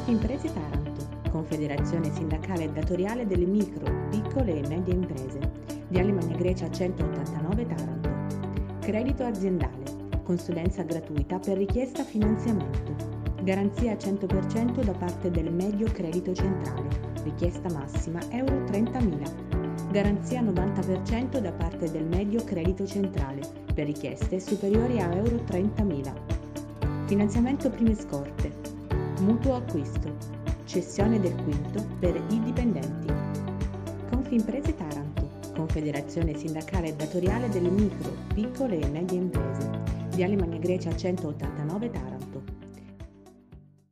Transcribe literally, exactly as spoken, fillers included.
Confimprese Taranto, Confederazione Sindacale e Datoriale delle Micro, Piccole e Medie Imprese, Viale Magna Grecia centottantanove Taranto. Credito aziendale, consulenza gratuita per richiesta finanziamento, garanzia cento per cento da parte del Medio Credito Centrale, richiesta massima euro trentamila, garanzia novanta per cento da parte del Medio Credito Centrale, per richieste superiori a euro trentamila. Finanziamento prime scorte, mutuo acquisto, cessione del quinto per i dipendenti. Confimprese Taranto, Confederazione Sindacale e Datoriale delle Micro, Piccole e Medie Imprese, Viale Magna Grecia centottantanove Taranto.